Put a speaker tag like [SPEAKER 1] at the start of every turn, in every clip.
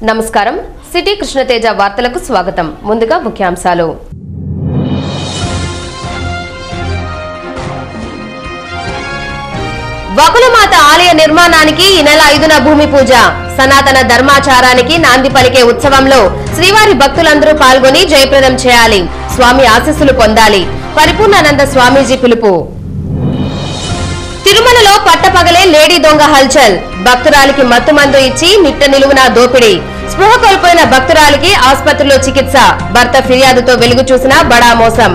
[SPEAKER 1] నమస్కారం సిటీ కృష్ణతేజ వార్తలకు స్వాగతం ముందుగా ముఖ్యాంశాలు వకులమాత ఆలయ నిర్మాణానికి ఈ నెల 5న భూమి పూజ సనాతన ధర్మాచారానికి నాంది పలికే ఉత్సవంలో శ్రీవారి భక్తులందరూ పాల్గొని జయప్రదం చేయాలి స్వామి ఆశీస్సులు పొందాలి పరిపూర్ణానంద స్వామీజీ పిలుపు తిరుమలలో పట్టపగలే లేడీ దొంగ హల్చల్ భక్తురాలికి మత్తుమందు ఇచ్చి నిట్ట నిలువున దోపిడీ స్పృహ కోల్పోయిన భక్తురాలికి ఆసుపత్రిలో చికిత్స భర్త ఫిర్యాదుతో వెలుగు చూసిన బడా మోసం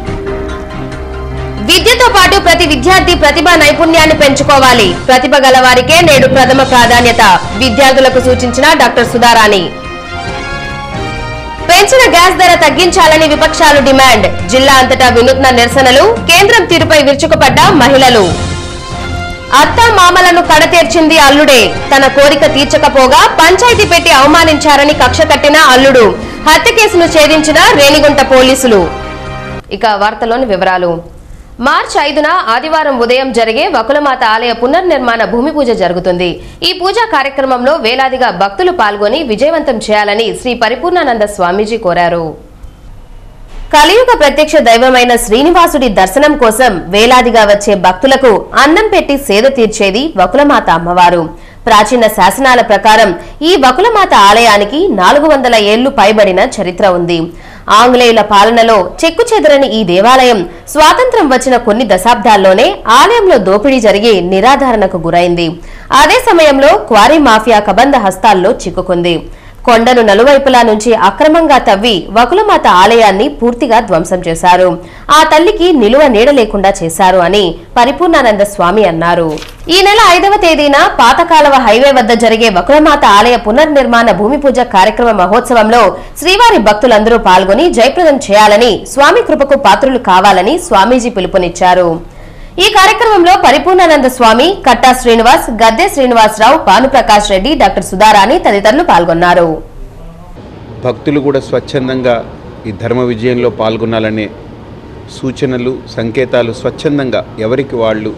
[SPEAKER 1] విద్యతో పాటు ప్రతి విద్యార్థి ప్రతిభా నైపుణ్యాన్ని పెంచుకోవాలి ప్రతిభ గలవారికే నేడు ప్రథమ ప్రాధాన్యత విద్యార్థులకు సూచించిన డాక్టర్ సుధారాణి పెంచిన గ్యాస్ ధర తగ్గించాలని విపక్షాలు డిమాండ్ జిల్లా అంతటా వినూత్న నిరసనలు కేంద్రం తీరుపై విరుచుకుపడ్డ మహిళలు అత్త మామలను కడతీర్చింది అల్లుడే తన కోరిక తీర్చకపోగా పంచాయతీ పెట్టి అవమానించారని కక్ష కట్టిన అల్లుడు హత్య కేసును ఛేదించిన రేణిగుంట పోలీసులు ఇక వార్తలోని వివరాలు మార్చి 5న ఆదివారం ఉదయం జరిగే వకులమాత ఆలయ పునర్నిర్మాణ భూమి పూజ జరుగుతుంది ఈ పూజా కార్యక్రమంలో వేలాదిగా భక్తులు పాల్గొని విజయవంతం చేయాలని శ్రీ పరిపూర్ణానంద స్వామీజీ కోరారు కలియుగ ప్రత్యక్ష దైవమైన శ్రీనివాసుడి దర్శనం కోసం వేలాదిగా వచ్చే భక్తులకు అన్నం పెట్టి సేద తీర్చేది వకులమాత అమ్మవారు ప్రాచీన శాసనాల ప్రకారం ఈ వకులమాత ఆలయానికి 400 ఏళ్లు పైబడిన చరిత్ర ఉంది ఆంగ్లేయుల పాలనలో చెక్కుచెదరని ఈ దేవాలయం స్వాతంత్ర్యం వచ్చిన కొన్ని దశాబ్దాల్లోనే ఆలయంలో దోపిడీ జరిగి నిరాధారణకు గురైంది అదే సమయంలో క్వారీ మాఫియా కబంధ హస్తాల్లో చిక్కుకుంది కొండను నలువైపులా నుంచి అక్రమంగా తవ్వి వకులమాత ఆలయాన్ని పూర్తిగా ధ్వంసం చేశారు ఆ తల్లికి నిలువ నీడ లేకుండా చేశారు అని పరిపూర్ణానంద స్వామి అన్నారు ఈ నెల 5వ తేదీన పాతకాలవ హైవే వద్ద జరిగే వకులమాత ఆలయ పునర్నిర్మాణ భూమి పూజ కార్యక్రమ మహోత్సవంలో శ్రీవారి భక్తులందరూ పాల్గొని జయప్రదం చేయాలని స్వామి కృపకు పాత్రులు కావాలని స్వామీజీ పిలుపునిచ్చారు ఈ కార్యక్రమంలో పరిపూర్ణానంద స్వామి కట్టా శ్రీనివాస్ గద్దె శ్రీనివాసరావు భానుప్రకాష్ రెడ్డి డాక్టర్ సుధారాణి తదితరులు పాల్గొన్నారు
[SPEAKER 2] భక్తులు కూడా స్వచ్ఛందంగా ఈ ధర్మ విజయంలో పాల్గొనాలనే సూచనలు సంకేతాలు స్వచ్ఛందంగా ఎవరికి వాళ్ళు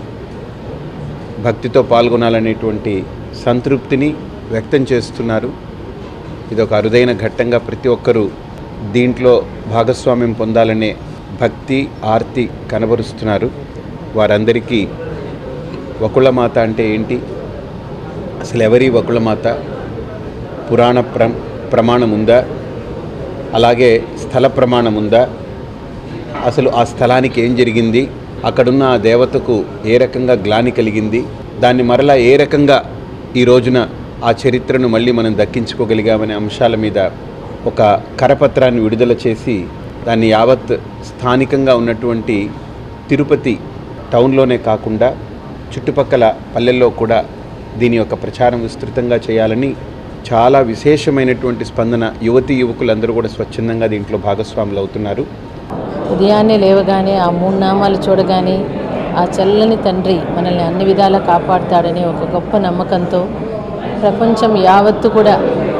[SPEAKER 2] భక్తితో పాల్గొనాలనేటువంటి సంతృప్తిని వ్యక్తం చేస్తున్నారు ఇదొక అరుదైన ఘట్టంగా ప్రతి ఒక్కరూ దీంట్లో భాగస్వామ్యం పొందాలనే భక్తి ఆర్తి కనబరుస్తున్నారు వారందరికీ వకులమాత అంటే ఏంటి అసలు ఎవరి వకులమాత పురాణ ప్రమాణం ఉందా అలాగే స్థల ప్రమాణం ఉందా అసలు ఆ స్థలానికి ఏం జరిగింది అక్కడున్న ఆ దేవతకు ఏ రకంగా గ్లాని కలిగింది దాన్ని మరలా ఏ రకంగా ఈ రోజున ఆ చరిత్రను మళ్ళీ మనం దక్కించుకోగలిగామనే అంశాల మీద ఒక కరపత్రాన్ని విడుదల చేసి దాన్ని యావత్ స్థానికంగా ఉన్నటువంటి తిరుపతి టౌన్లోనే కాకుండా చుట్టుపక్కల పల్లెల్లో కూడా దీని యొక్క ప్రచారం విస్తృతంగా చేయాలని చాలా విశేషమైనటువంటి స్పందన యువతీ యువకులందరూ కూడా స్వచ్ఛందంగా దీంట్లో భాగస్వాములు అవుతున్నారు
[SPEAKER 3] ఉదయాన్నే లేవగానే ఆ 3 నామాలు చూడగానే ఆ చల్లని తండ్రి మనల్ని అన్ని విధాలా కాపాడుతాడని ఒక గొప్ప నమ్మకంతో ప్రపంచం యావత్తు కూడా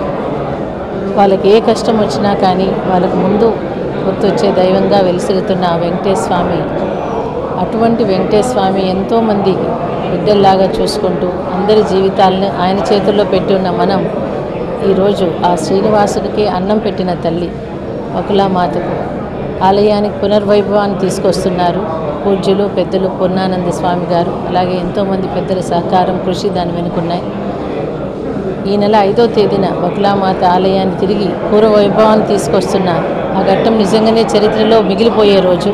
[SPEAKER 3] వాళ్ళకి ఏ కష్టం వచ్చినా కానీ వాళ్ళకు ముందు గుర్తొచ్చే దైవంగా వెలిసిరుతున్న ఆ వెంకటేశ్వర స్వామి అటువంటి వెంకటేశ్వర స్వామి ఎంతోమంది బిడ్డల్లాగా చూసుకుంటూ అందరి జీవితాలను ఆయన చేతుల్లో పెట్టి ఉన్న మనం ఈరోజు ఆ శ్రీనివాసుడికి అన్నం పెట్టిన తల్లి వకులామాతకు ఆలయానికి పునర్వైభవాన్ని తీసుకొస్తున్నారు పూజ్యులు పెద్దలు పూర్ణానంద స్వామి గారు అలాగే ఎంతోమంది పెద్దల సహకారం కృషి దాని వెనుకున్నాయి ఈ నెల 5వ తేదీన వకులామాత ఆలయాన్ని తిరిగి పూర్వవైభవాన్ని తీసుకొస్తున్న ఆ ఘట్టం నిజంగానే చరిత్రలో మిగిలిపోయే రోజు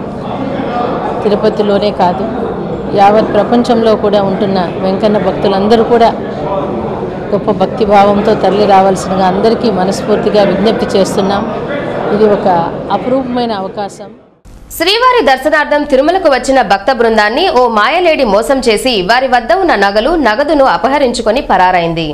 [SPEAKER 3] తిరుపతిలోనే కాదు యావత్ ప్రపంచంలో కూడా ఉంటున్న వెంకన్న భక్తులందరూ కూడా గొప్ప భక్తిభావంతో తరలి రావాల్సిందిగా అందరికీ మనస్ఫూర్తిగా విజ్ఞప్తి చేస్తున్నాం ఇది ఒక అపరూపమైన అవకాశం
[SPEAKER 1] శ్రీవారి దర్శనార్థం తిరుమలకు వచ్చిన భక్త బృందాన్ని ఓ మాయలేడి మోసం చేసి వారి వద్ద ఉన్న నగదును అపహరించుకొని పరారైంది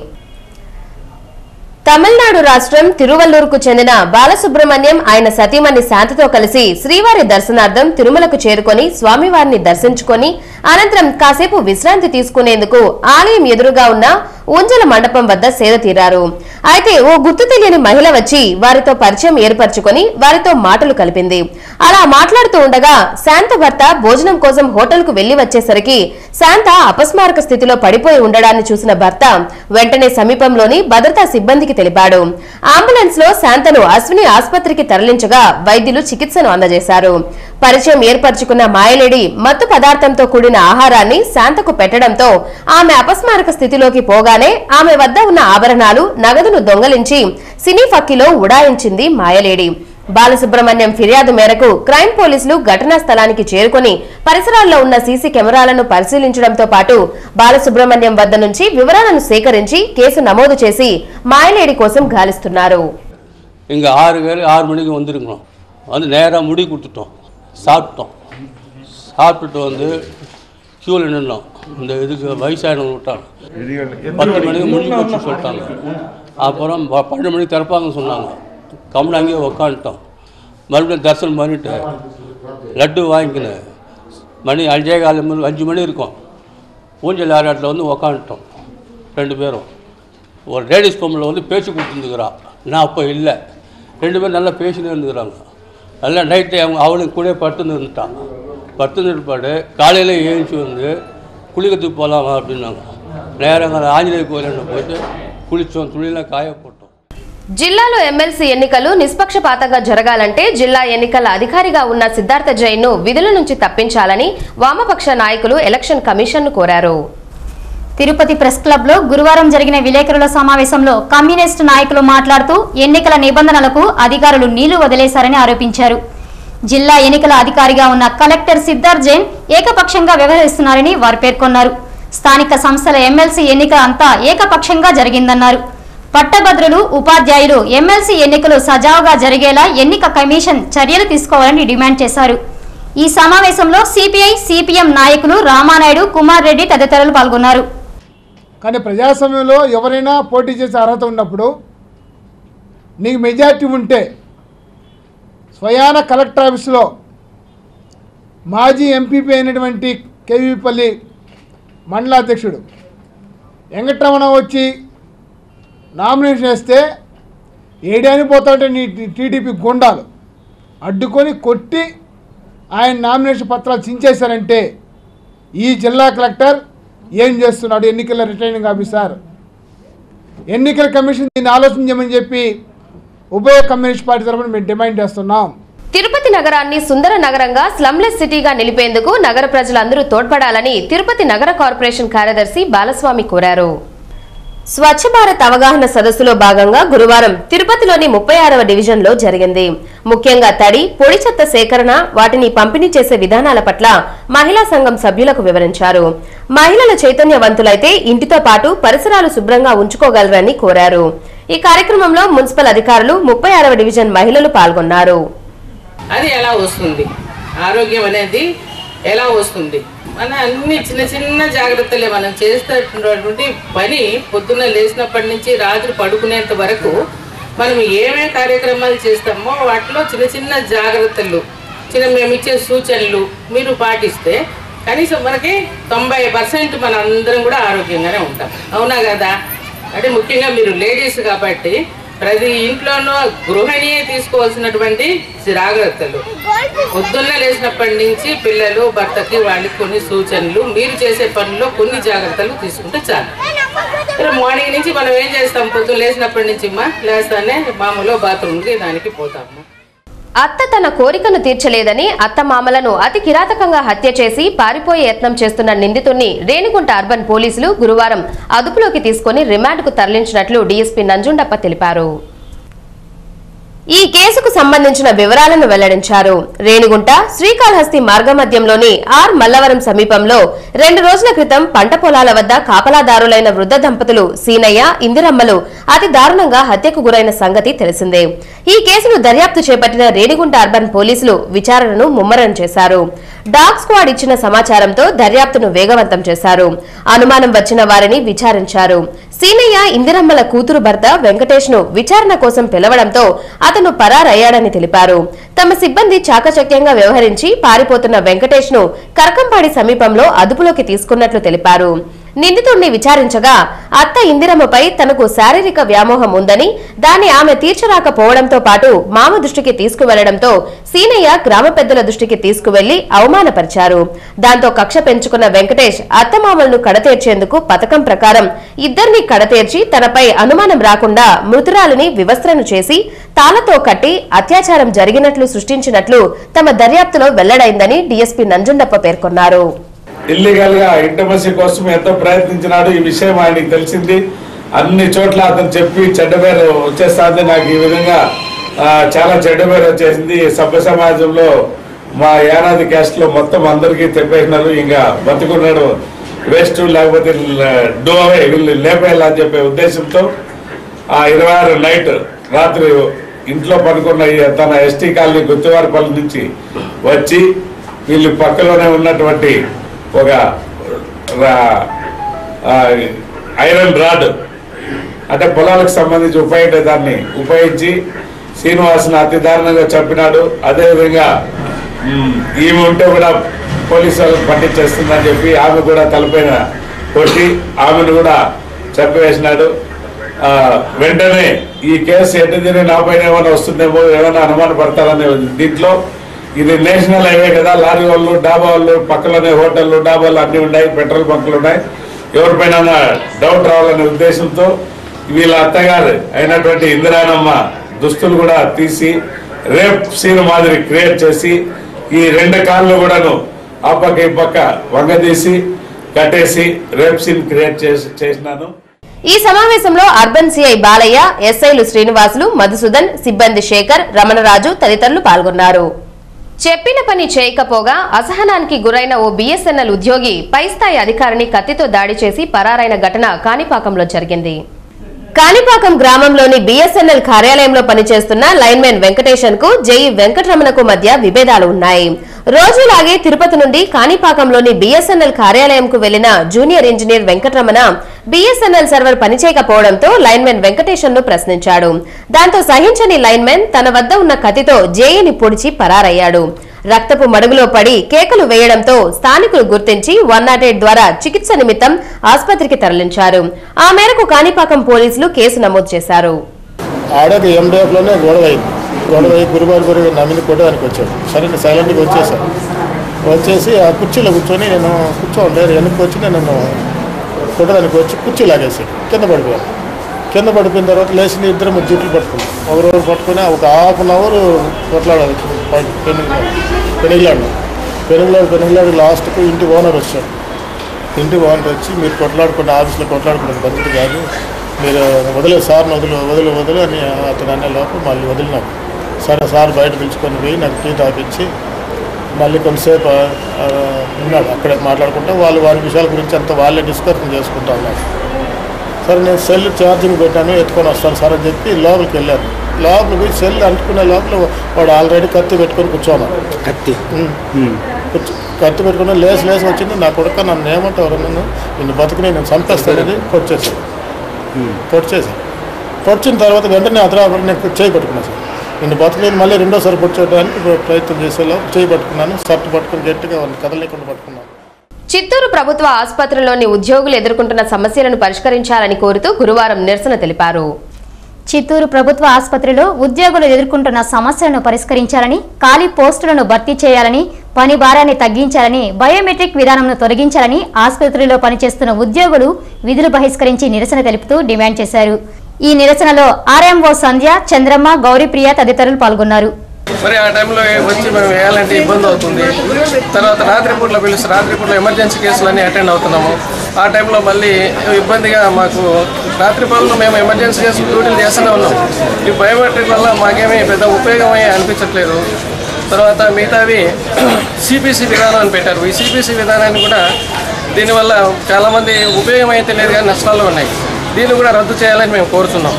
[SPEAKER 1] తమిళనాడు రాష్ట్రం తిరువల్లూరుకు చెందిన బాలసుబ్రహ్మణ్యం ఆయన సతీమణి శాంతితో కలిసి శ్రీవారి దర్శనార్థం తిరుమలకు చేరుకొని స్వామివారిని దర్శించుకొని అనంతరం కాసేపు విశ్రాంతి తీసుకునేందుకు ఆలయం ఎదురుగా ఉన్న ఊంజల మండపం వద్ద సేద తీరారు. అయితే ఓ గుర్తు తెలియని మహిళ వచ్చి వారితో పరిచయం ఏర్పరచుకొని వారితో మాటలు కలిపింది. అలా మాట్లాడుతూ ఉండగా శాంత భర్త భోజనం కోసం హోటల్ కు వెళ్లి వచ్చేసరికి శాంత అపస్మారక స్థితిలో పడిపోయి ఉండడాన్ని చూసిన భర్త వెంటనే సమీపంలోని భద్రతా సిబ్బందికి తెలిపాడు. అంబులెన్స్ లో శాంతను అశ్విని ఆసుపత్రికి తరలించగా వైద్యులు చికిత్సను అందజేశారు. పరిచయం ఏర్పరచుకున్న మాయలేడి మత్తు పదార్థంతో కూడిన ఆహారాన్ని శాంతకు పెట్టడంతో ఆమె అపస్మారక స్థితిలోకి పోగానే ఆమె వద్ద ఉన్న ఆభరణాలు, నగదును దొంగలించి సినీ ఫక్కీలో ఉడాయించింది మాయలేడి. బాలసుబ్రహ్మణ్యం ఫిర్యాదు మేరకు క్రైమ్ పోలీసులు ఘటనా స్థలానికి చేరుకుని పరిసరాల్లో ఉన్న సీసీ కెమెరాలను పరిశీలించడంతో పాటు బాలసుబ్రహ్మణ్యం వద్ద నుంచి వివరాలను సేకరించి కేసు నమోదు చేసి మాయలేడి కోసం గాలిస్తున్నారు.
[SPEAKER 4] இங்கே 6 மணிக்கு வந்துருக்கணும். வந்து நேராக முடி கொடுத்துட்டோம், சாப்பிட்டோம். சாப்பிட்டுட்டு வந்து க்யூவில் நின்னோம். இந்த இதுக்கு வயசானவங்க விட்டாங்க. 10 மணிக்கு முடிஞ்சு போச்சு சொல்லிட்டாங்க. அப்புறம் 12 மணிக்கு திறப்பாங்கன்னு சொன்னாங்க. கம்முன்னு அங்கேயே உக்காந்துட்டோம். மறுபடியும் தரிசனம் பண்ணிவிட்டு லட்டு வாங்கிக்கினேன். மணி 5 மணி இருக்கும். ஊஞ்சல் ஆராட்டில் வந்து உக்காந்துட்டோம் 2 பேரும். ஒரு லேடிஸ் பொம்பளை வந்து பேச்சு கொடுத்துருந்துக்கிறா. நான் அப்போ இல்லை. 2 பேரும் நல்லா பேசினே இருந்துக்கிறாங்க. நல்லா நைட்டு அவளுக்கு கூட படுத்துன்னு இருந்துட்டாங்க. படுத்துன்னு இருப்பாடு காலையில் ஏஞ்சி வந்து குளிக்கிறதுக்கு போகலாமா அப்படின்னாங்க. நேரங்கள் ஆஞ்சநேய கோயிலில் போயிட்டு குளித்தோம், துணியெல்லாம் காய போட்டோம்.
[SPEAKER 1] జిల్లాలో ఎమ్మెల్సీ ఎన్నికలు నిష్పక్షపాతంగా జరగాలంటే జిల్లా ఎన్నికల అధికారిగా ఉన్న సిద్ధార్థ జైన్ ను విధుల నుంచి తప్పించాలని వామపక్ష నాయకులు ఎలక్షన్ కమిషన్ ను కోరారు.
[SPEAKER 5] తిరుపతి ప్రెస్ క్లబ్ లో గురువారం జరిగిన విలేకరుల సమావేశంలో కమ్యూనిస్టు నాయకులు మాట్లాడుతూ ఎన్నికల నిబంధనలకు అధికారులు నీళ్లు వదిలేశారని ఆరోపించారు. జిల్లా ఎన్నికల అధికారిగా ఉన్న కలెక్టర్ సిద్ధార్థ్ జైన్ ఏకపక్షంగా వ్యవహరిస్తున్నారని వారు పేర్కొన్నారు. స్థానిక సంస్థల ఎమ్మెల్సీ ఎన్నిక అంతా ఏకపక్షంగా జరిగిందన్నారు. పట్టభద్రులు, ఉపాధ్యాయులు ఎమ్మెల్సీ ఎన్నికలు సజావుగా జరిగేలా ఎన్నిక కమిషన్ చర్యలు తీసుకోవాలని డిమాండ్ చేశారు. ఈ సమావేశంలో సిపిఐ, సిపిఎం నాయకులు రామానాయుడు, కుమార్ రెడ్డి తదితరులు పాల్గొన్నారు.
[SPEAKER 6] కానీ ప్రజాస్వామ్యంలో ఎవరైనా పోటీ చేసే అర్హత ఉన్నప్పుడు నీకు మెజార్టీ ఉంటే స్వయాన కలెక్టర్ ఆఫీసులో మాజీ ఎంపీపీ అయినటువంటి కేవీపల్లి మండలాధ్యక్షుడు వెంకటరమణ వచ్చి నామినేషన్ వేస్తే ఏడాని పోతాంటే నీ టీడీపీ గుండాలు అడ్డుకొని కొట్టి ఆయన నామినేషన్ పత్రాలు చించేశారంటే ఈ జిల్లా కలెక్టర్ ఏం చేస్తున్నాడు? ఎన్నికల రిటర్నింగ్ ఆఫీసర్, ఎన్నికల కమిషన్ దీన్ని ఆలోచించమని చెప్పి ఉభయ కమ్యూనిస్ట్ పార్టీ తరఫున మేము డిమాండ్ చేస్తున్నాం.
[SPEAKER 1] తిరుపతి నగరాన్ని సుందర నగరంగా, స్లమ్లెస్ సిటీగా నిలిపేందుకు నగర ప్రజలందరూ తోడ్పడాలని తిరుపతి నగర కార్పొరేషన్ కార్యదర్శి బాలస్వామి కోరారు. స్వచ్ఛ భారత్ అవగాహన సదస్సులో భాగంగా గురువారం తిరుపతిలోని 36వ డివిజన్లో జరిగింది. ముఖ్యంగా తడి, పొడి చెత్త సేకరణ, వాటిని పంపిణీ చేసే విధానాల పట్ల మహిళా సంఘం సభ్యులకు వివరించారు. మహిళలు చైతన్యవంతులైతే ఇంటితో పాటు పరిసరాలు శుభ్రంగా ఉంచుకోగలరని కోరారు. ఈ కార్యక్రమంలో మున్సిపల్ అధికారులు, 36వ డివిజన్ మహిళలు పాల్గొన్నారు.
[SPEAKER 7] అది ఎలా వస్తుంది, ఆరోగ్యం అనేది ఎలా వస్తుంది, మన అన్ని చిన్న చిన్న జాగ్రత్తలే మనం చేస్తున్నటువంటి పని. పొద్దున్న లేచినప్పటి నుంచి రాత్రి పడుకునేంత వరకు మనం ఏమేమి కార్యక్రమాలు చేస్తామో వాటిలో చిన్న చిన్న జాగ్రత్తలు, మేము ఇచ్చే సూచనలు మీరు పాటిస్తే కనీసం మనకి 90% మన అందరం కూడా ఆరోగ్యంగానే ఉంటాం. అవునా కదా? అంటే ముఖ్యంగా మీరు లేడీస్ కాబట్టి ప్రతి ఇంట్లోనూ గృహిణియే తీసుకోవాల్సినటువంటి జాగ్రత్తలు, పొద్దున్న లేచినప్పటి నుంచి పిల్లలు, భర్తకి వాళ్ళకి కొన్ని సూచనలు, మీరు చేసే పనుల్లో కొన్ని జాగ్రత్తలు తీసుకుంటే చాలు. మార్నింగ్ నుంచి మనం ఏం చేస్తాం? పొద్దున్న లేచినప్పటి నుంచి లేస్తానే మామూలు బాత్రూమ్కి దానికి పోతాము.
[SPEAKER 1] అత్త తన కోరికను తీర్చలేదని అత్తమామలను అతి కిరాతకంగా హత్య చేసి పారిపోయే యత్నం చేస్తున్న నిందితుడిని రేణిగుంట అర్బన్ పోలీసులు గురువారం అదుపులోకి తీసుకుని రిమాండ్కు తరలించినట్లు డీఎస్పీ నంజుండప్ప తెలిపారు. ఈ కేసుకు సంబంధించిన వివరాలను వెల్లడించారు. రేణిగుంట శ్రీకాళహస్తి మార్గమధ్యంలోని ఆర్ మల్లవరం సమీపంలో 2 రోజుల క్రితం పంట పొలాల వద్ద కాపలాదారులైన వృద్ధ దంపతులు సీనయ్య, ఇందిరమ్మలు అతి దారుణంగా హత్యకు గురైన సంగతి తెలిసిందే. ఈ కేసును దర్యాప్తు చేపట్టిన రేణిగుంట అర్బన్ పోలీసులు విచారణను ముమ్మరం చేశారు. డాగ్ స్క్వాడ్ ఇచ్చిన సమాచారంతో దర్యాప్తును వేగవంతం చేశారు. అనుమానం వచ్చిన వారిని విచారించారు. సీనయ్య, ఇందిరమ్మల కూతురు భర్త వెంకటేష్ ను విచారణ కోసం పిలవడంతో అతను పరారయ్యాడని తెలిపారు. తమ సిబ్బంది చాకచక్యంగా వ్యవహరించి పారిపోతున్న వెంకటేష్ ను కరకంపాడి సమీపంలో అదుపులోకి తీసుకున్నట్లు తెలిపారు. నిందితుడిని విచారించగా అత్త ఇందిరమ్మపై తనకు శారీరక వ్యామోహం ఉందని దాన్ని ఆమె తీర్చరాకపోవడంతో పాటు మామ దృష్టికి తీసుకువెళ్లడంతో సీనయ్య గ్రామ పెద్దల దృష్టికి తీసుకువెళ్లి అవమానపరిచారు. దాంతో కక్ష పెంచుకున్న వెంకటేష్ అత్తమామలను కడతేర్చేందుకు పథకం ప్రకారం ఇద్దరిని కడతేర్చి తనపై అనుమానం రాకుండా మృతురాలిని వివస్త్రను చేసి తాళతో కట్టి అత్యాచారం జరిగినట్లు సృష్టించినట్లు తమ దర్యాప్తులో వెల్లడైందని డీఎస్పీ నంజుండప్ప పేర్కొన్నారు.
[SPEAKER 8] ఇల్లీగల్ గా ఇంటమసీ కోసం ఎంతో ప్రయత్నించినాడు. ఈ విషయం ఆయనకి తెలిసింది. అన్ని చోట్ల అతను చెప్పి చెడ్డ పేరు వచ్చేస్తుంది. నాకు ఈ విధంగా చాలా చెడ్డ పేరు వచ్చేసింది. సభ్య సమాజంలో మా ఏనాది క్యాస్ట్ లో మొత్తం అందరికీ తెప్పేసినారు. ఇంకా బతుకున్నాడు వేస్ట్, లేకపోతే డో అవే వీళ్ళు లేపేయాలని చెప్పే ఉద్దేశంతో ఆ 26 నైట్ రాత్రి ఇంట్లో పడుకున్న తన ఎస్టీ కాలనీ గుత్తివారిపల్లి నుంచి వచ్చి వీళ్ళు పక్కలోనే ఉన్నటువంటి ఒక ఐరన్ రాడ్ అంటే పొలాలకు సంబంధించి దాన్ని ఉపయోగించి శ్రీనివాసుని అతి దారుణంగా చంపినాడు. అదేవిధంగా ఈమె ఉంటే కూడా పోలీసు వాళ్ళకి పట్టించేస్తుందని చెప్పి ఆమె కూడా తలపైన కొట్టి ఆమెను కూడా చంపివేసినాడు. వెంటనే ఈ కేసు ఎన్ని నా పైన ఏమైనా వస్తుందేమో, ఏమైనా అనుమాన పడతారనే దీంట్లో ఇది నేషనల్ హైవే కదా, లారీ వాళ్ళు డాబా వాళ్ళు పక్కలోనే హోటళ్ళు డాబాలు అన్నీ ఉన్నాయి, పెట్రోల్ బంకులు ఉన్నాయి. ఎవరిపైన డౌట్ రావాలనే ఉద్దేశంతో వీళ్ళ అత్తగారు అయినటువంటి ఇందిరానమ్మ దుస్తులు కూడా తీసి రేప్ సీన్ మాదిరి క్రియేట్ చేసి ఈ 2 కాళ్ళు కూడాను ఆ పక్క ఈ పక్క వంగదీసి కట్టేసి రేప్ సీన్ క్రియేట్ చేసినాను.
[SPEAKER 1] ఈ సమావేశంలో అర్బన్ సిఐ బాలయ్య, ఎస్ఐలు శ్రీనివాసులు, మధుసూదన్, సిబ్బంది శేఖర్, రమణరాజు తదితరులు పాల్గొన్నారు. చెప్పిన పని చేయకపోగా అసహనానికి గురైన ఓ బీఎస్ఎన్ఎల్ ఉద్యోగి పై స్థాయి అధికారిని కత్తితో దాడి చేసి పరారైన ఘటన కాణిపాకంలో జరిగింది. కాణిపాకం గ్రామంలోని బీఎస్ఎన్ఎల్ కార్యాలయంలో పనిచేస్తున్న లైన్మెన్ వెంకటేశన్ కు జేఈ వెంకటరమణకు మధ్య విభేదాలు ఉన్నాయి. రోజులాగే తిరుపతి నుండి కాణిపాకంలోని బీఎస్ఎన్ఎల్ కార్యాలయంకు వెళ్లిన junior engineer Venkataramana BSNL server పనిచేయకపోవడంతో లైన్మెన్ వెంకటేశన్ ను ప్రశ్నించాడు. దాంతో సహించని లైన్మెన్ తన వద్ద ఉన్న కత్తితో జేఈని పొడిచి పరారయ్యాడు. రక్తపు మడుగులో పడి కేకలు వేయడంతో స్థానికులు గుర్తించి 108 ద్వారా చికిత్స నిమిత్తం ఆసుపత్రికి తరలించారు. ఆ మేరకు కాణిపాకం పోలీసులు కేసు నమోదు చేశారు.
[SPEAKER 9] గురువారి నమ్మిని కొట్టడానికి వచ్చాడు. సరే నేను సైలెంట్గా వచ్చేసి ఆ కుర్చీలో కూర్చొని నేను కూర్చోండి వెనక్కి వచ్చి నేను కొట్టడానికి వచ్చి కుర్చీ లాగేసాడు. కింద పడిపోయిన తర్వాత లేచి ఇద్దరు జుట్లు పట్టుకున్నాం. ఒకరోజు పట్టుకుని ఒక ½ అన్ అవర్ కొట్లాడాలి. పెనుగులాడు లాస్ట్కు ఇంటి ఓనర్ వచ్చాడు. ఇంటి ఓనర్ వచ్చి మీరు కొట్లాడుకున్న ఆఫీస్లో కొట్లాడుకున్న పద్ధతి కాదు, మీరు వదిలేదు సార్ని వదిలు అని అతను అనే లోపల మళ్ళీ వదిలినాడు. సరే సార్ బయట పిలుచుకొని పోయి నాకు టీ తాపించి మళ్ళీ కొంతసేపు ఉన్నాడు. అక్కడే మాట్లాడుకుంటా వారి విషయాల గురించి అంతా వాళ్ళే డిస్కషన్ చేసుకుంటా ఉన్నారు. సరే నేను సెల్ ఛార్జింగ్ పెట్టాను, ఎత్తుకొని వస్తాను సార్ అని చెప్పి లోపలికి వెళ్ళాను. లోపలికి పోయి సెల్ అంటుకునే లోపల వాడు ఆల్రెడీ కత్తి పెట్టుకొని కూర్చోన్నాడు. కత్తి పెట్టుకుని లేసి వచ్చింది. నా కొడుక నన్ను ఏమంటారు, నిన్ను బతుకుని నేను చంపేస్తానని పొడిచిన తర్వాత వెంటనే అతను నేను చేయి పట్టుకున్నాను సార్. నిన్ను బతుకుని మళ్ళీ రెండోసారి పొడిచేయడానికి ప్రయత్నం చేసేలా చేయి పట్టుకున్నాను. షర్ట్ పట్టుకుని గట్టిగా కదలేకుండా పట్టుకున్నాను.
[SPEAKER 1] చిత్తూరు ప్రభుత్వ ఆసుపత్రిలోని ఉద్యోగులు ఎదుర్కొంటున్న సమస్యలను పరిష్కరించాలని కోరుతూ గురువారం నిరసన తెలిపారు.
[SPEAKER 5] చిత్తూరు ప్రభుత్వ ఆసుపత్రిలో ఉద్యోగులు ఎదుర్కొంటున్న సమస్యలను పరిష్కరించాలని, ఖాళీ పోస్టులను భర్తీ చేయాలని, పని భారాన్ని తగ్గించాలని, బయోమెట్రిక్ విధానంను తొలగించాలని ఆసుపత్రిలో పనిచేస్తున్న ఉద్యోగులు విధులు బహిష్కరించి నిరసన తెలుపుతూ డిమాండ్ చేశారు. ఈ నిరసనలో ఆర్ఎంఓ సంధ్య, చంద్రమ్మ, గౌరీప్రియ తదితరులు పాల్గొన్నారు.
[SPEAKER 10] మరి ఆ టైంలో వచ్చి మేము వేయాలంటే ఇబ్బంది అవుతుంది. తర్వాత రాత్రిపూట్ల పిలుస్తారు, రాత్రిపూట్ల ఎమర్జెన్సీ కేసులన్నీ అటెండ్ అవుతున్నాము. ఆ టైంలో మళ్ళీ ఇబ్బందిగా మాకు రాత్రి పనులు మేము ఎమర్జెన్సీ కేసులు డ్యూటీలు చేస్తూనే ఉన్నాం. ఈ బయోమెట్రిక్ వల్ల మాకేమీ పెద్ద ఉపయోగమై అనిపించట్లేదు. తర్వాత మిగతావి సిపిసి విధానం అని పెట్టారు. ఈ సిపిసి విధానాన్ని కూడా దీనివల్ల చాలామంది ఉపయోగం అయితే లేదు కానీ నష్టాలు ఉన్నాయి. దీన్ని కూడా రద్దు చేయాలని మేము కోరుతున్నాం.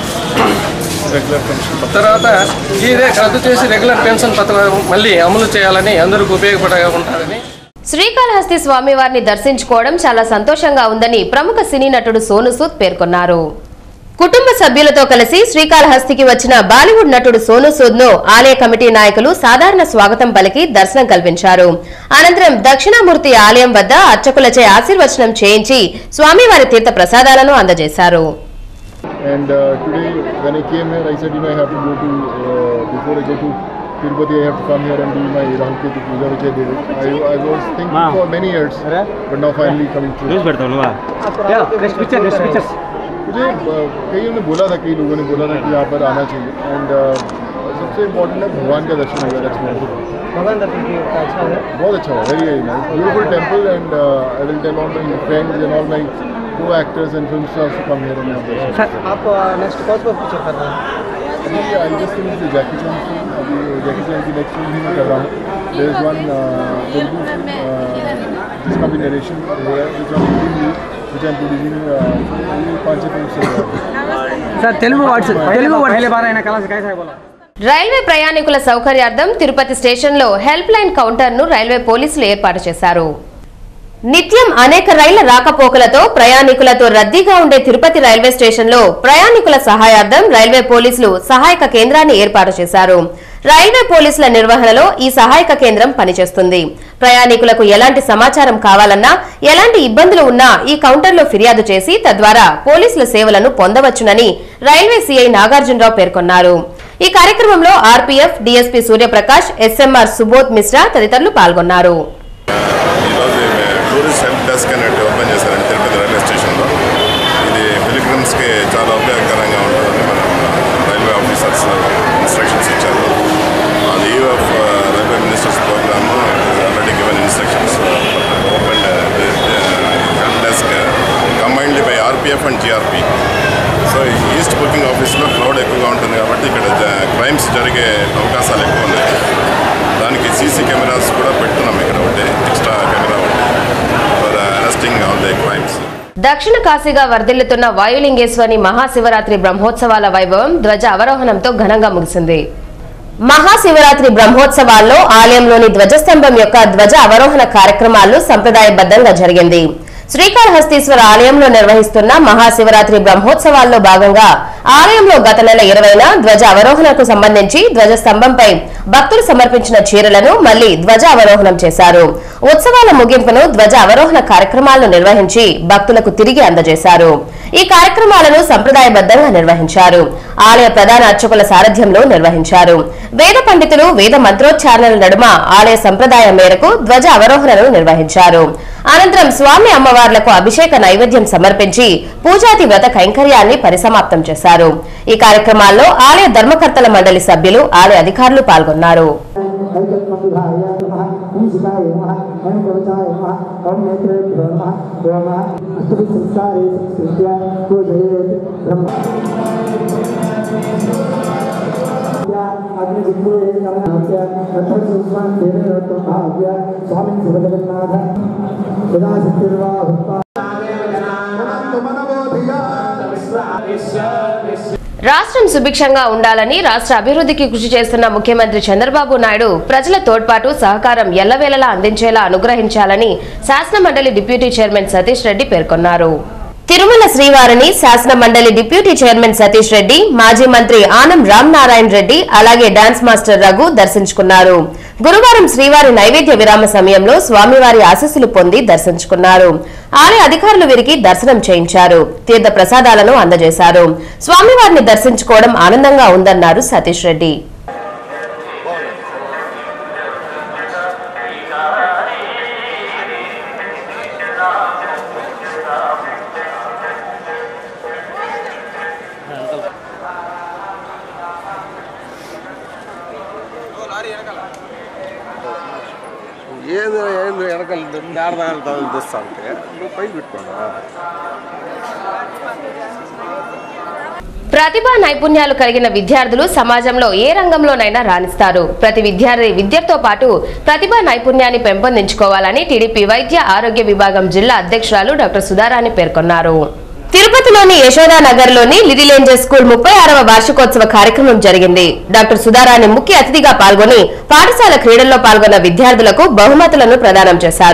[SPEAKER 10] తర్వాత ఇదే రద్దు చేసి రెగ్యులర్ పెన్షన్ పథకం మళ్ళీ అమలు చేయాలని, అందరికీ ఉపయోగపడగా ఉంటారని.
[SPEAKER 1] శ్రీకాళహస్తి స్వామివారిని దర్శించుకోవడం చాలా సంతోషంగా ఉందని ప్రముఖ సినీ నటుడు సోను సూద్ పేర్కొన్నారు. కుటుంబ సభ్యులతో కలిసి శ్రీకాళహస్తికి వచ్చిన బాలీవుడ్ నటుడు సోనూ సూద్ ను ఆలయ కమిటీ నాయకులు సాధారణ స్వాగతం పలికి దర్శనం కల్పించారు. అనంతరం దక్షిణామూర్తి ఆలయం వద్ద అర్చకులచే ఆశీర్వచనం చేయించి స్వామివారి తీర్థ ప్రసాదాలను అందజేశారు.
[SPEAKER 11] And today when I came here, I said, I have to go to, before I go to Tirupati, I have to come here and do my Rahu Ketu Puja, which I did it. I was thinking for many years, but now finally coming true. मुझे कईयों ने बोला था, कई लोगों ने बोला था कि यहाँ पर आना चाहिए एंड सबसे इम्पोर्टेंट है भगवान का दर्शन हो गया. भगवान दर्शन बहुत अच्छा हुआ, very very nice, beautiful temple and I will tell all my friends and all my co-actors and film stars to come here and have darshan. आप नेक्स्ट कौन सा पिक्चर कर रहे हैं? अभी I just finish the Jackie Chan film, अभी Jackie चैन की next film भी मैं कर रहा हूँ. There is one Telugu film जिसका भी नरेशन है, which I'm producing, पांच फिल्म्स सर तेलुगु वर्ड्स पहले बार आना कला से कैसा है बोला.
[SPEAKER 1] రైల్వే ప్రయాణికుల సౌకర్యార్థం తిరుపతి స్టేషన్లో హెల్ప్ లైన్ కౌంటర్ను రైల్వే పోలీసులు ఏర్పాటు చేశారు. నిత్యం అనేక రైళ్ల రాకపోకలతో ప్రయాణికులతో రద్దీగా ఉండే తిరుపతి రైల్వే స్టేషన్లో ప్రయాణికుల సహాయార్థం రైల్వే పోలీసులు సహాయక కేంద్రాన్ని ఏర్పాటు చేశారు. రైల్వే పోలీసుల నిర్వహణలో ఈ సహాయక కేంద్రం పనిచేస్తుంది. ప్రయాణికులకు ఎలాంటి సమాచారం కావాలన్నా, ఎలాంటి ఇబ్బందులు ఉన్నా ఈ కౌంటర్లో ఫిర్యాదు చేసి తద్వారా పోలీసుల సేవలను పొందవచ్చునని రైల్వే సీఐ నాగార్జునరావు పేర్కొన్నారు. ఈ కార్యక్రమంలో RPF DSP Suryaprakash, SMR Subodh Mishra తదితరులు పాల్గొన్నారు.
[SPEAKER 12] ఓపెన్ చేశారండి తిరుపతి రైల్వే స్టేషన్లో. ఇది పిలిగ్రిమ్స్కి చాలా ఉపయోగకరంగా ఉంటుందని మనం రైల్వే ఆఫీసర్స్ ఇన్స్ట్రక్షన్స్ ఇచ్చారు. అది యూఎఫ్ railway ministers programme already given instructions open help desk combined by RPF and GRP. So east booking ఆఫీస్లో క్రౌడ్ ఎక్కువగా ఉంటుంది కాబట్టి ఇక్కడ క్రైమ్స్ జరిగే అవకాశాలు ఎక్కువ ఉన్నాయి. దానికి సీసీ కెమెరాస్ కూడా పెడుతున్నాం ఇక్కడ ఒకటి ఎక్స్ట్రా కెమెరా ఒకటి for arresting all the crimes.
[SPEAKER 1] దక్షిణ కాశీగా వర్ధిల్లుతున్న వాయులింగేశ్వరి మహాశివరాత్రి బ్రహ్మోత్సవాల వైభవం ధ్వజ అవరోహణంతో ఘనంగా ముగిసింది. మహాశివరాత్రి బ్రహ్మోత్సవాల్లో ఆలయంలోని ధ్వజస్తంభం యొక్క ధ్వజ అవరోహణ కార్యక్రమాలు సంప్రదాయబద్ధంగా జరిగింది. శ్రీకాళహస్తీశ్వర ఆలయంలో నిర్వహిస్తున్న మహాశివరాత్రి బ్రహ్మోత్సవాల్లో భాగంగా ఆలయంలో గత నెల 20న ధ్వజ అవరోహణకు సంబంధించి ధ్వజస్తంభంపై భక్తులు సమర్పించిన చీరలను మళ్లీ ధ్వజ అవరోహణం చేశారు. ఉత్సవాల ముగింపును ధ్వజ అవరోహణ కార్యక్రమాలను నిర్వహించి భక్తులకు తిరిగి అందజేశారు. ఈ కార్యక్రమాలను సంప్రదాయబద్ధంగా నిర్వహించారు. ఆలయ ప్రధాన అర్చకుల సారథ్యంలో నిర్వహించారు. వేద పండితులు వేద మంత్రోచ్చారణల నడుమ ఆలయ సంప్రదాయం మేరకు ధ్వజ అవరోహణను నిర్వహించారు. అనంతరం స్వామి అమ్మవార్లకు అభిషేక నైవేద్యం సమర్పించి పూజాది వ్రత కైంకర్యాన్ని పరిసమాప్తం చేశారు. ఈ కార్యక్రమాల్లో ఆలయ ధర్మకర్తల మండలి సభ్యులు, ఆలయ అధికారులు పాల్గొన్నారు. రాష్ట్రం సుభిక్షంగా ఉండాలని రాష్ట్ర అభివృద్ధికి కృషి చేస్తున్న ముఖ్యమంత్రి చంద్రబాబు నాయుడు ప్రజల తోడ్పాటు సహకారం ఎల్లవేళలా అందించేలా అనుగ్రహించాలని శాసన మండలి డిప్యూటీ చైర్మన్ సతీష్ రెడ్డి పేర్కొన్నారు. తిరుమల శ్రీవారిని శాసన మండలి డిప్యూటీ చైర్మన్ సతీష్ రెడ్డి, మాజీ మంత్రి ఆనం రామనారాయణ రెడ్డి, అలాగే డాన్స్ మాస్టర్ రఘు దర్శించుకున్నారు. గురువారం శ్రీవారి నైవేద్య విరామ సమయంలో స్వామివారి ఆశీస్సులు పొంది దర్శించుకున్నారు. ఆలయ అధికారులు వీరికి దర్శనం చేయించారు. తీర్థ ప్రసాదాలను అందజేశారు. స్వామివారిని దర్శించుకోవడం ఆనందంగా ఉందన్నారు సతీష్ రెడ్డి. ప్రతిభా నైపుణ్యాలు కలిగిన విద్యార్థులు సమాజంలో ఏ రంగంలోనైనా రాణిస్తారు. ప్రతి విద్యార్థి విద్యతో పాటు ప్రతిభా నైపుణ్యాన్ని పెంపొందించుకోవాలని టీడీపీ వైద్య ఆరోగ్య విభాగం జిల్లా అధ్యక్షురాలు డాక్టర్ సుధారాణి పేర్కొన్నారు. తిరుపతిలోని యశోదానగర్లోని లిటిల్ ఏంజల్స్ స్కూల్ 36వ వార్షికోత్సవ కార్యక్రమం జరిగింది. డాక్టర్ సుధారాణి ముఖ్య అతిథిగా పాల్గొని పాఠశాల క్రీడల్లో పాల్గొన్న విద్యార్థులకు బహుమతులను ప్రదానం చేశారు.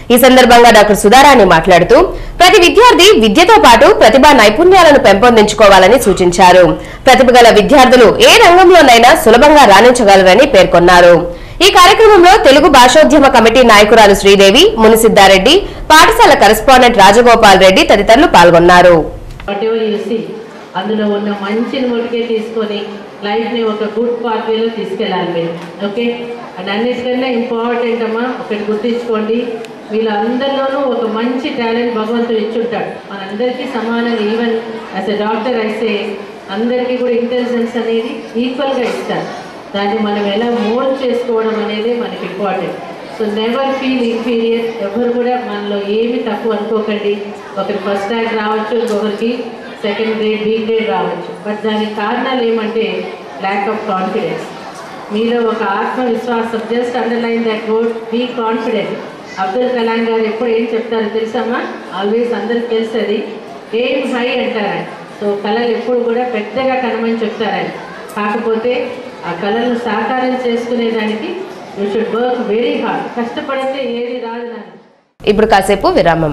[SPEAKER 1] ఈ సందర్భంగా డాక్టర్ సుధారాణి మాట్లాడుతూ ప్రతి విద్యార్థి విద్యతో పాటు ప్రతిభా నైపుణ్యాలను పెంపొందించుకోవాలని సూచించారు. ప్రతిభ గల విద్యార్థులు ఏ రంగంలోనైనా సులభంగా రాణించగలరని పేర్కొన్నారు. ఈ కార్యక్రమంలో తెలుగు భాషోద్యమ కమిటీ నాయకురాలు శ్రీదేవి, మునిసిద్దారెడ్డి, పాఠశాల కరెస్పాండెంట్ రాజగోపాల్ రెడ్డి తదితరులు పాల్గొన్నారు.
[SPEAKER 13] అందులో ఉన్న మంచిని మొదటికే తీసుకొని లైఫ్ని ఒక గుడ్ పాత్వేలో తీసుకెళ్ళాలి మీరు. ఓకే, అండ్ అన్నిటికన్నా ఇంపార్టెంట్ అమ్మా ఒకటి గుర్తించుకోండి, వీళ్ళందరిలోనూ ఒక మంచి టాలెంట్ భగవంతుడు ఇచ్చుంటాడు. మనందరికీ సమానంగా, ఈవెన్ యాజ్ ఎ డాక్టర్ అయితే అందరికీ కూడా ఇంటెలిజెన్స్ అనేది ఈక్వల్గా ఇస్తారు. దాన్ని మనం ఎలా మోల్డ్ చేసుకోవడం అనేది మనకి important. So never feel inferior. ఎవరు కూడా మనలో ఏమి తక్కువ అనుకోకండి. ఒకరికి ఫస్ట్ ర్యాంక్ రావచ్చు, ఇంకొకరికి సెకండ్ గ్రేడ్, బీ గ్రేడ్ రావచ్చు. బట్ దానికి కారణాలు ఏమంటే ల్యాక్ ఆఫ్ కాన్ఫిడెన్స్. మీలో ఒక ఆత్మవిశ్వాసం. Just underline that word, be confident. Abdul Kalam garu ఎప్పుడు ఏం చెప్తారో తెలుసమ్మా? ఆల్వేస్ అందరికి తెలుస్తుంది, ఎయిమ్ హై అంటారని. సో కళలు ఎప్పుడు కూడా పెద్దగా కనమని చెప్తారని. కాకపోతే ఆ కళలను సాకారం చేసుకునేదానికి you should work very hard. కష్టపడితే ఏది రాదు. నాకు
[SPEAKER 1] ఇప్పుడు కాసేపు విరామం.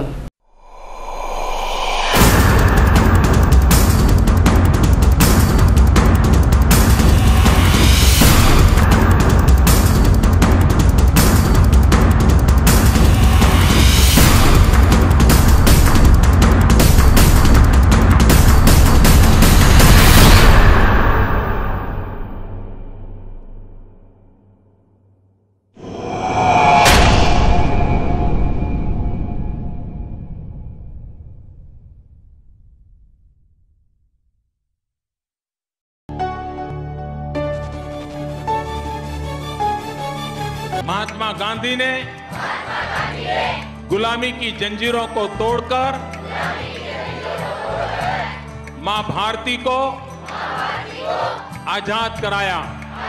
[SPEAKER 14] महात्मा गांधी ने गुलामी की जंजीरों को तोड़कर मां भारती को आजाद कराया.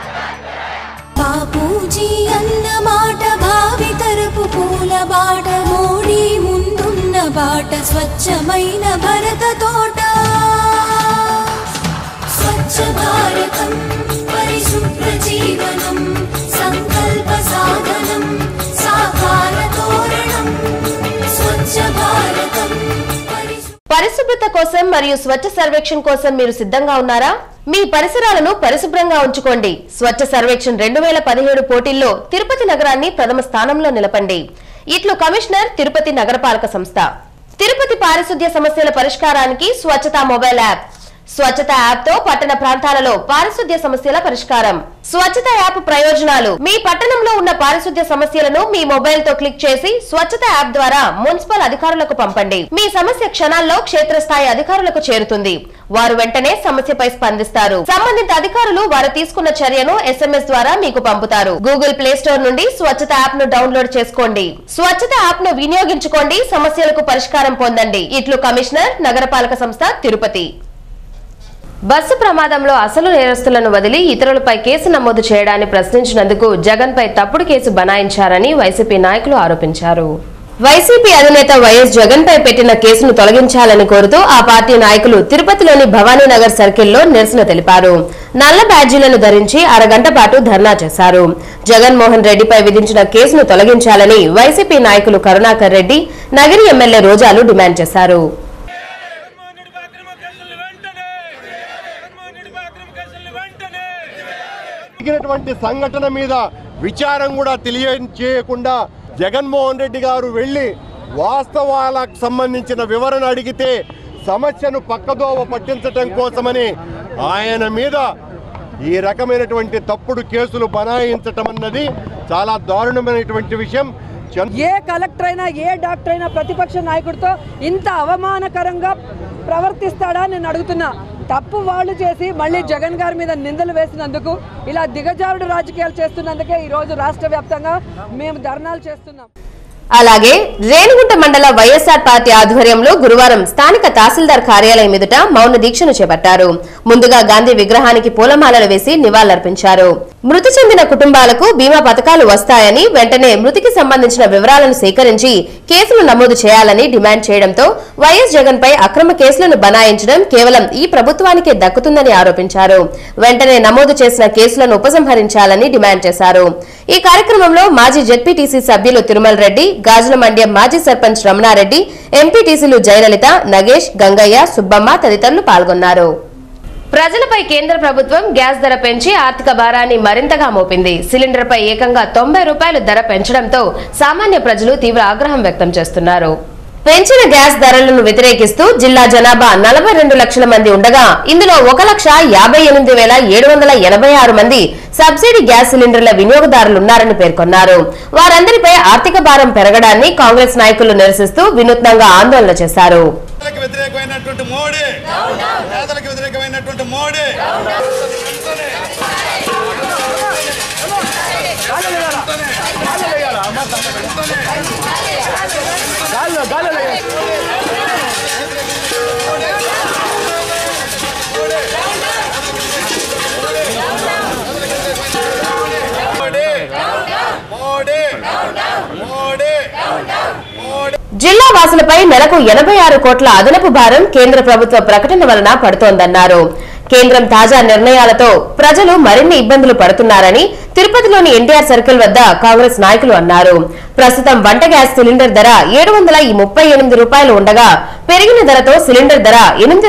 [SPEAKER 15] बापूजी अन्न माट भावी तरपु पूल बाट मोडी मुंदुन्न बाट स्वच्छमैन भरत तोट स्वच्छ भारतं परिशुभ्र जीवनं संकल्प साधनं साकार तोरणं स्वच्छ भारतं.
[SPEAKER 1] పరిశుభ్రత కోసం మరియు స్వచ్ఛ సర్వేక్షణ కోసం మీరు సిద్ధంగా ఉన్నారా? మీ పరిసరాలను పరిశుభ్రంగా ఉంచుకోండి. స్వచ్ఛ సర్వేక్షణ 2017 పోటీల్లో తిరుపతి నగరాన్ని ప్రథమ స్థానంలో నిలపండి. ఇట్లు కమిషనర్, తిరుపతి నగరపాలక సంస్థ. తిరుపతి పారిశుద్ధ్య సమస్యల పరిష్కారానికి స్వచ్ఛత మొబైల్ యాప్. స్వచ్ఛత యాప్ తో పట్టణ ప్రాంతాలలో పారిశుద్ధ్య సమస్యల పరిష్కారం. స్వచ్ఛత యాప్ ప్రయోజనాలు: మీ పట్టణంలో ఉన్న పారిశుద్ధ్య సమస్యలను మీ మొబైల్ తో క్లిక్ చేసి స్వచ్ఛత యాప్ ద్వారా మున్సిపల్ అధికారులకు పంపండి. మీ సమస్య క్షణాల్లో క్షేత్రస్థాయి అధికారులకు చేరుతుంది. వారు వెంటనే సమస్యపై స్పందిస్తారు. సంబంధిత అధికారులు వారు తీసుకున్న చర్యను SMS ద్వారా మీకు పంపుతారు. గూగుల్ ప్లే స్టోర్ నుండి స్వచ్ఛత యాప్ ను డౌన్లోడ్ చేసుకోండి. స్వచ్ఛత యాప్ ను వినియోగించుకోండి. సమస్యలకు పరిష్కారం పొందండి. ఇట్లు కమిషనర్, నగరపాలక సంస్థ, తిరుపతి. బస్సు ప్రమాదంలో అసలు నేరస్తులను వదిలి ఇతరులపై కేసు నమోదు చేయడాన్ని ప్రశ్నించినందుకు జగన్ పై తప్పుడు కేసు బనాయించారని వైసీపీ నాయకులు ఆరోపించారు. వైసీపీ అధినేత వైఎస్ జగన్ పై పెట్టిన కేసును తొలగించాలని కోరుతూ ఆ పార్టీ నాయకులు తిరుపతిలోని భవానీనగర్ సర్కిల్లో నిరసన తెలిపారు. నల్ల బ్యాడ్జీలను ధరించి అరగంట పాటు ధర్నా చేశారు. జగన్మోహన్ రెడ్డిపై విధించిన కేసును తొలగించాలని వైసీపీ నాయకులు కరుణాకర్ రెడ్డి, నగరి ఎమ్మెల్యే రోజాలు డిమాండ్ చేశారు.
[SPEAKER 16] సంఘటన మీద విచారం కూడా తెలియజేయకుండా జగన్మోహన్ రెడ్డి గారు వెళ్లి వాస్తవాలకు సంబంధించిన వివరణ అడిగితే సమస్యను పక్కదోవ పట్టించడం కోసమని ఆయన మీద ఈ రకమైనటువంటి తప్పుడు కేసులు బనాయించటం అన్నది చాలా దారుణమైనటువంటి విషయం.
[SPEAKER 17] ఏ కలెక్టర్ అయినా, ఏ డాక్టర్ అయినా ప్రతిపక్ష నాయకుడితో ఇంత అవమానకరంగా ప్రవర్తిస్తాడా నేను అడుగుతున్నా. తప్పు వాళ్ళు చేసి మళ్ళీ జగన్ గారి మీద నిందలు వేసినందుకు, ఇలా దిగజారుడు రాజకీయాలు చేస్తున్నందుకే ఈరోజు రాష్ట్ర వ్యాప్తంగా మేము ధర్నాలు చేస్తున్నాం.
[SPEAKER 1] అలాగే రేణిగుంట మండల వైఎస్ఆర్ పార్టీ ఆధ్వర్యంలో గురువారం స్థానిక తహసీల్దార్ కార్యాలయం ఎదుట మౌన దీక్షను చేపట్టారు. ముందుగా గాంధీ విగ్రహానికి పూలమాలలు వేసి నివాళులర్పించారు. మృతి చెందిన కుటుంబాలకు బీమా పథకాలు వస్తాయని వెంటనే మృతికి సంబంధించిన వివరాలను సేకరించి కేసులు నమోదు చేయాలని డిమాండ్ చేయడంతో వైఎస్ జగన్ పై అక్రమ కేసులను బనాయించడం కేవలం ఈ ప్రభుత్వానికే దక్కుతుందని ఆరోపించారు. వెంటనే నమోదు చేసిన కేసులను ఉపసంహరించాలని డిమాండ్ చేశారు. ఈ కార్యక్రమంలో మాజీ జెడ్పీటీసీ సభ్యులు తిరుమల రెడ్డి, గాజుల మండ్యం మాజీ సర్పంచ్ రమణారెడ్డి, ఎంపీటీసీలు జయలలిత, నగేష్, గంగయ్య, సుబ్బమ్మ తదితరులు పాల్గొన్నారు. ప్రజలపై కేంద్ర ప్రభుత్వం గ్యాస్ ధర పెంచి ఆర్థిక భారాన్ని మరింతగా మోపింది. సిలిండర్పై ఏకంగా 90 రూపాయలు ధర పెంచడంతో సామాన్య ప్రజలు తీవ్ర ఆగ్రహం వ్యక్తం చేస్తున్నారు. పెంచిన గ్యాస్ ధరలను వ్యతిరేకిస్తూ జిల్లా జనాభా 42 లక్షల మంది ఉండగా ఇందులో 1,58,786 మంది సబ్సిడీ గ్యాస్ సిలిండర్ల వినియోగదారులున్నారని పేర్కొన్నారు. వారందరిపై ఆర్థిక భారం పెరగడాన్ని కాంగ్రెస్ నాయకులు నిరసిస్తూ వినూత్నంగా ఆందోళన చేశారు. జిల్లా వాసులపై నెలకు 86 కోట్ల అదనపు భారం కేంద్ర ప్రభుత్వ ప్రకటన వలన పడుతోందన్నారు. కేంద్రం తాజా నిర్ణయాలతో ప్రజలు మరిన్ని ఇబ్బందులు పడుతున్నారని తిరుపతిలోని ఎన్టీఆర్ సర్కిల్ వద్ద కాంగ్రెస్ నాయకులు అన్నారు. ప్రస్తుతం వంట గ్యాస్ సిలిండర్ ధర 738 రూపాయలు ఉండగా పెరిగిన ధరతో సిలిండర్ ధర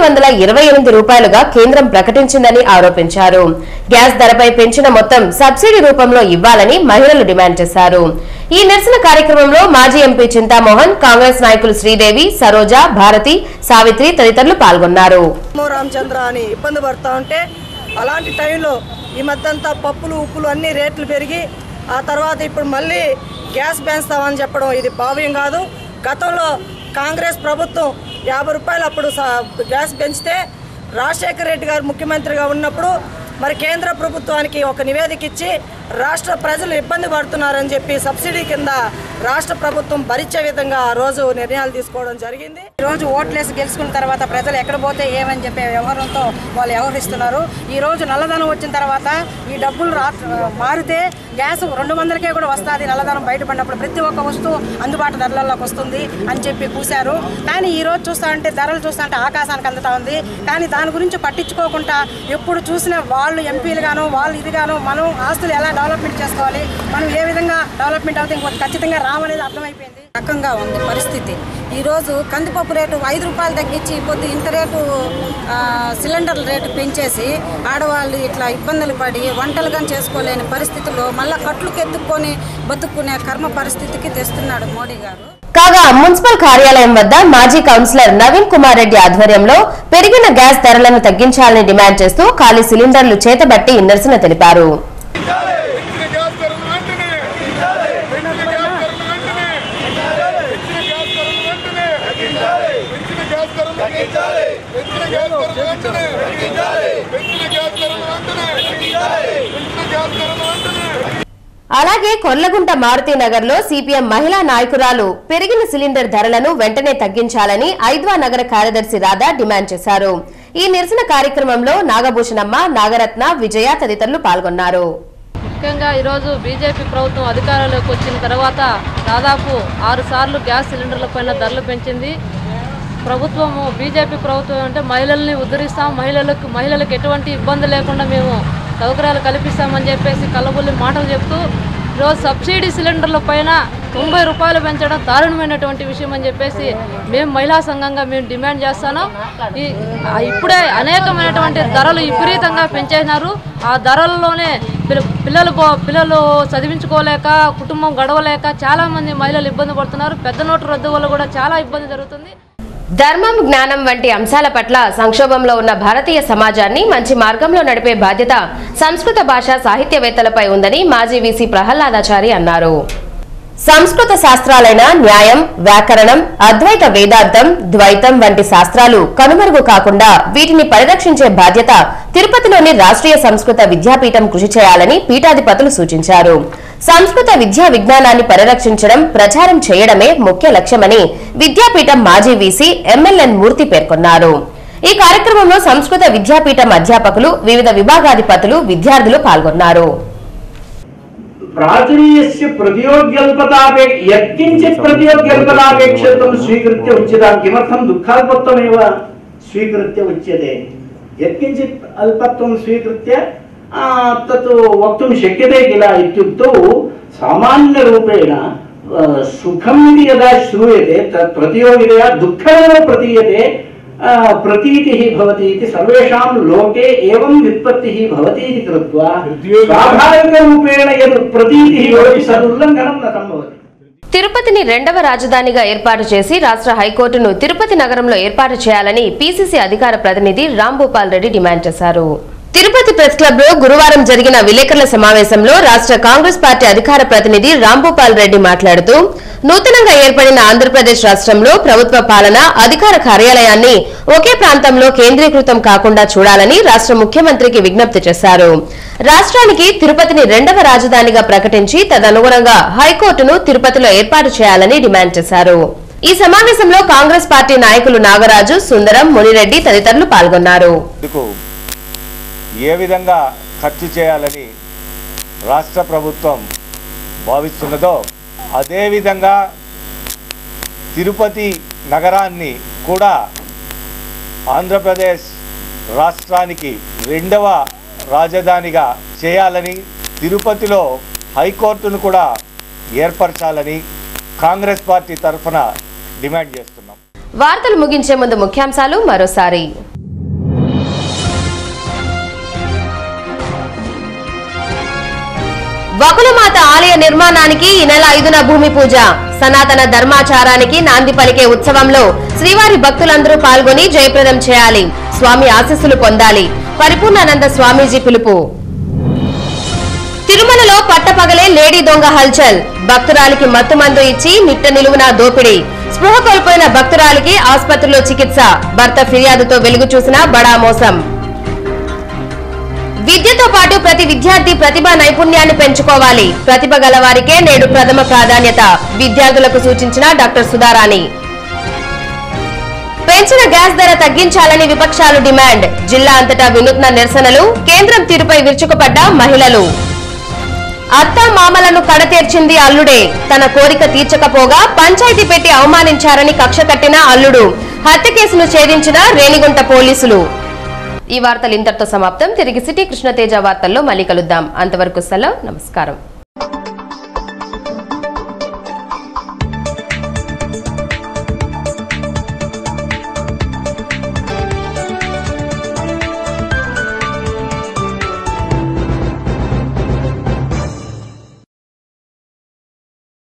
[SPEAKER 1] 828 రూపాయలుగా కేంద్రం ప్రకటించిందని ఆరోపించారు. గ్యాస్ ధరపై పెంచిన మొత్తం సబ్సిడీ రూపంలో ఇవ్వాలని మహిళలు డిమాండ్ చేశారు. ఈ నిరసన కార్యక్రమంలో మాజీ ఎంపీ చింతామోహన్, కాంగ్రెస్ నాయకులు శ్రీదేవి, సరోజ, భారతి, సావిత్రి తదితరులు పాల్గొన్నారు.
[SPEAKER 18] రామచంద్ర అని ఇబ్బంది పడతా ఉంటే అలాంటి టైంలో ఈ మధ్యంతా పప్పులు ఉప్పులు అన్ని రేట్లు పెరిగి ఆ తర్వాత ఇప్పుడు మళ్ళీ గ్యాస్ పెంచుతామని చెప్పడం ఇది భావ్యం కాదు. గతంలో కాంగ్రెస్ ప్రభుత్వం 50 రూపాయలు అప్పుడు గ్యాస్ పెంచితే రాజశేఖర రెడ్డి గారు ముఖ్యమంత్రిగా ఉన్నప్పుడు మరి కేంద్ర ప్రభుత్వానికి ఒక నివేదిక ఇచ్చి రాష్ట్ర ప్రజలు ఇబ్బంది పడుతున్నారని చెప్పి సబ్సిడీ కింద రాష్ట్ర ప్రభుత్వం భరించే విధంగా ఆ రోజు నిర్ణయాలు తీసుకోవడం జరిగింది. ఈ రోజు ఓట్లేసి గెలుచుకున్న తర్వాత ప్రజలు ఎక్కడ పోతే ఏమని చెప్పే వ్యవహారంతో వాళ్ళు వ్యవహరిస్తున్నారు. ఈ రోజు నల్లధనం వచ్చిన తర్వాత ఈ డబ్బులు మారితే గ్యాస్ 200కే కూడా వస్తుంది. నల్లధనం బయటపడినప్పుడు ప్రతి ఒక్క వస్తువు అందుబాటు ధరలలోకి వస్తుంది అని చెప్పి కూశారు. కానీ ఈ రోజు చూస్తా ఉంటే ధరలు చూస్తా ఉంటే ఆకాశానికి అందుతా ఉంది. కానీ దాని గురించి పట్టించుకోకుండా ఎప్పుడు చూసినా వాళ్ళు ఎంపీలు గాను వాళ్ళు ఇది గాను మనం ఆస్తులు ఎలా డెవలప్మెంట్ చేసుకోవాలి, మనం ఏ విధంగా డెవలప్మెంట్ అవుతే ఇంకొక ఖచ్చితంగా రామనేది అర్థమైపోయింది. రకంగా ఉంది పరిస్థితి. ఈరోజు కందిపప్పు రేటు 5 రూపాయలు తగ్గించి పొద్దు ఇంత రేటు సిలిండర్ల రేటు పెంచేసి ఆడవాళ్ళు ఇట్లా ఇబ్బందులు పడి వంటలు కానీ చేసుకోలేని పరిస్థితుల్లో మళ్ళీ కట్లుకి ఎత్తుక్కొని బతుక్కునే కర్మ పరిస్థితికి తెస్తున్నాడు మోడీ గారు.
[SPEAKER 1] కాగా మున్సిపల్ కార్యాలయం వద్ద మాజీ కౌన్సిలర్ నవీన్ కుమార్ రెడ్డి ఆధ్వర్యంలో పెరిగిన గ్యాస్ ధరలను తగ్గించాలని డిమాండ్ చేస్తూ ఖాళీ సిలిండర్లు చేతబట్టి నిరసన తెలిపారు. అలాగే కొర్లగుంట మారుతీనగర్ లో సిపిఎం మహిళా నాయకురాలు పెరిగిన సిలిండర్ ధరలను వెంటనే తగ్గించాలని ఐద్వా నగర కార్యదర్శి రాధా డిమాండ్ చేశారు. ఈ నిరసన కార్యక్రమంలో నాగభూషణమ్మ, నాగరత్న, విజయ తదితరులు పాల్గొన్నారు.
[SPEAKER 19] ముఖ్యంగా ఈరోజు బీజేపీ ప్రభుత్వం అధికారంలోకి వచ్చిన తర్వాత దాదాపు 6 సార్లు గ్యాస్ సిలిండర్ల పైన ధరలు పెంచింది. ప్రభుత్వము బీజేపీ ప్రభుత్వం అంటే మహిళల్ని ఉద్ధరిస్తాం, మహిళలకు ఎటువంటి ఇబ్బంది లేకుండా మేము సౌకర్యాలు కల్పిస్తామని చెప్పేసి కల్లబుల్లి మాటలు చెప్తూ ఈరోజు సబ్సిడీ సిలిండర్ల పైన 90 రూపాయలు పెంచడం దారుణమైనటువంటి విషయం అని చెప్పేసి మేము మహిళా సంఘంగా మేము డిమాండ్ చేస్తాను. ఇప్పుడే అనేకమైనటువంటి ధరలు విపరీతంగా పెంచేసినారు. ఆ ధరల్లోనే పిల్లలు చదివించుకోలేక, కుటుంబం గడవలేక చాలామంది మహిళలు ఇబ్బంది పడుతున్నారు. పెద్ద నోటు రద్దు వల్ల కూడా చాలా ఇబ్బంది జరుగుతుంది.
[SPEAKER 1] ధర్మం, జ్ఞానం వంటి అంశాల పట్ల సంక్షోభంలో ఉన్న భారతీయ సమాజాన్ని మంచి మార్గంలో నడిపే బాధ్యత సంస్కృత భాష సాహిత్యవేత్తలపై ఉందని మాజీ వీసీ ప్రహ్లాదాచారి అన్నారు. సంస్కృత శాస్త్రాలైన న్యాయం, వ్యాకరణం, అద్వైత వేదాంతం, ద్వైతం వంటి శాస్త్రాలు కనుమరుగు కాకుండా వీటిని పరిరక్షించే బాధ్యత తిరుపతిలోని రాష్ట్రీయ సంస్కృత విద్యాపీఠం కృషి చేయాలని పీఠాధిపతులు సూచించారు. సంస్కృత విద్యా విజ్ఞానాన్ని పరిరక్షించడం, ప్రచారం చేయడమే ముఖ్య లక్ష్యమని విద్యాపీఠం మాజీ వీసీ ఎంఎల్ఎన్ మూర్తి పేర్కొన్నారు. ఈ కార్యక్రమంలో సంస్కృత విద్యాపీఠం అధ్యాపకులు, వివిధ విభాగాధిపతులు, విద్యార్థులు పాల్గొన్నారు.
[SPEAKER 20] ప్రాచుర్యస్య ప్రతియోగ్యల్పతాపే యత్కించిత్ ప్రతియోగ్యల్పతాపేక్షితం స్వీకృత్య ఉచ్యతే కిమర్థం దుఃఖాల్పత్వమేవ స్వీకృత్య ఉచ్యతే యత్కించిత్ అల్పత్వం స్వీకృత్య తత్ వక్తుం శక్యతే కిల ఇత్యుక్తౌ సామాన్యరూపేణ సుఖం ఇది యదా శ్రూయతే తత్ ప్రతియోగితయా దుఃఖమేవ ప్రతీయతే ప్రతీతిః భవతి ఇతి సర్వేషాం లోకే ఏవం వ్యుత్పత్తిః భవతి ఇతి కృత్వా స్వాభావికరూపేణ యద్ ప్రతీతిః భవతి తదుల్లంఘనం న సంభవతి.
[SPEAKER 1] తిరుపతిని రెండవ రాజధానిగా ఏర్పాటు చేసి రాష్ట్ర హైకోర్టును తిరుపతి నగరంలో ఏర్పాటు చేయాలని పీసీసీ అధికార ప్రతినిధి రాంభూపాల్ రెడ్డి డిమాండ్ చేశారు. తిరుపతి ప్రెస్ క్లబ్ లో గురువారం జరిగిన విలేకరుల సమావేశంలో రాష్ట్ర కాంగ్రెస్ పార్టీ అధికార ప్రతినిధి రాంభూపాల్ రెడ్డి మాట్లాడుతూ నూతనంగా ఏర్పడిన ఆంధ్రప్రదేశ్ రాష్ట్రంలో ప్రభుత్వ పాలన అధికార కార్యాలయాన్ని ఒకే ప్రాంతంలో కేంద్రీకృతం కాకుండా చూడాలని రాష్ట్ర ముఖ్యమంత్రికి విజ్ఞప్తి చేశారు. రాష్ట్రానికి తిరుపతిని రెండవ రాజధానిగా ప్రకటించి తదనుగుణంగా హైకోర్టును తిరుపతిలో ఏర్పాటు చేయాలని డిమాండ్ చేశారు. ఈ సమావేశంలో కాంగ్రెస్ పార్టీ నాయకులు నాగరాజు, సుందరం, మునిరెడ్డి తదితరులు పాల్గొన్నారు.
[SPEAKER 21] ఏ విధంగా ఖర్చు చేయాలని రాష్ట్ర ప్రభుత్వం భావిస్తున్నదో అదేవిధంగా తిరుపతి నగరాన్ని కూడా ఆంధ్రప్రదేశ్ రాష్ట్రానికి రెండవ రాజధానిగా చేయాలని, తిరుపతిలో హైకోర్టును కూడా ఏర్పరచాలని కాంగ్రెస్ పార్టీ తరఫున డిమాండ్ చేస్తున్నాం.
[SPEAKER 1] వార్తలు ముగించే ముందు ముఖ్యాంశాలు మరోసారి. వకులమాత ఆలయ నిర్మాణానికి ఈ నెల 5న భూమి పూజ. సనాతన ధర్మాచారానికి నాంది పలికే ఉత్సవంలో శ్రీవారి భక్తులందరూ పాల్గొని జయప్రదం చేయాలి, స్వామి ఆశీస్సులు పొందాలి. పరిపూర్ణానంద స్వామీజీ పిలుపు. తిరుమలలో పట్టపగలే లేడీ దొంగ హల్చల్. భక్తురాలికి మత్తుమందు ఇచ్చి నిట్ట నిలువున దోపిడీ. స్పృహ కోల్పోయిన భక్తురాలికి ఆసుపత్రిలో చికిత్స. భర్త ఫిర్యాదుతో వెలుగు చూసిన బడా మోసం. విద్యతో పాటు ప్రతి విద్యార్థి ప్రతిభా నైపుణ్యాన్ని పెంచుకోవాలి. ప్రతిభ గల వారికే నేడు ప్రథమ ప్రాధాన్యత. విద్యార్థులకు సూచించిన డాక్టర్ సుధారాణి. పెంచిన గ్యాస్ ధర తగ్గించాలని విపక్షాలు డిమాండ్. జిల్లా అంతటా వినూత్న నిరసనలు. కేంద్రం తీరుపై విరుచుకుపడ్డ మహిళలు. అత్త మామలను కడతేర్చింది అల్లుడే. తన కోరిక తీర్చకపోగా పంచాయతీ పెట్టి అవమానించారని కక్ష కట్టిన అల్లుడు. హత్య కేసును ఛేదించిన రేణిగుంట పోలీసులు. ఈ వార్తలు ఇంతటితో సమాప్తం. తిరిగి సిటీ కృష్ణతేజ వార్తల్లో మళ్ళీ కలుద్దాం. అంతవరకు సెలవు. నమస్కారం.